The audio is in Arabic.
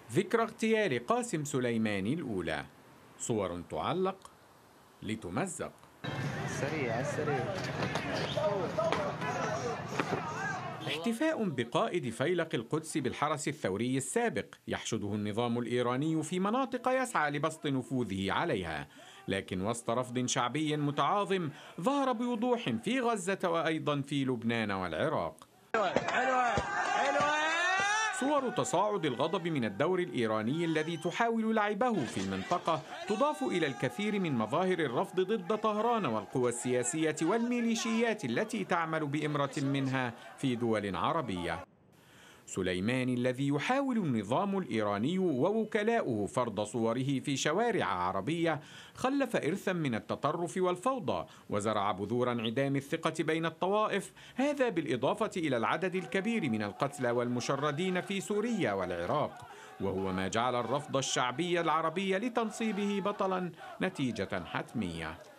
ذكرى اغتيال قاسم سليماني الأولى، صور تعلق لتمزق. سريع السريع. احتفاء بقائد فيلق القدس بالحرس الثوري السابق يحشده النظام الإيراني في مناطق يسعى لبسط نفوذه عليها، لكن وسط رفض شعبي متعاظم ظهر بوضوح في غزة وأيضا في لبنان والعراق. صور تصاعد الغضب من الدور الإيراني الذي تحاول لعبه في المنطقة تضاف إلى الكثير من مظاهر الرفض ضد طهران والقوى السياسية والميليشيات التي تعمل بإمرة منها في دول عربية. سليماني الذي يحاول النظام الإيراني ووكلاؤه فرض صوره في شوارع عربية خلف إرثا من التطرف والفوضى وزرع بذور انعدام الثقة بين الطوائف، هذا بالإضافة إلى العدد الكبير من القتلى والمشردين في سوريا والعراق، وهو ما جعل الرفض الشعبي العربي لتنصيبه بطلا نتيجة حتمية.